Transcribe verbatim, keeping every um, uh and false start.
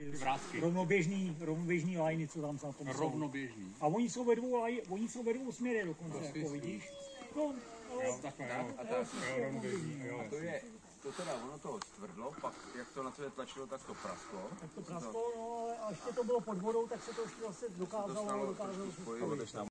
Vrátky. Rovnoběžný, rovnoběžný lajny, co tam na tom jsou. Rovnoběžný. A oni jsou ve dvou, laj, oni jsou ve dvou směry dokonce, No, jako vidíš. No, ale Jo, takhle, jo. A tak, Jo, rovnoběžný, jo. a to je, to teda ono to stvrdlo, pak jak to na sebe tlačilo, tak to prasklo. tak to prasklo, no, ale a ještě to bylo pod vodou, tak se to ještě zase dokázalo, Dostalo dokázalo trošku se spojit. spojit.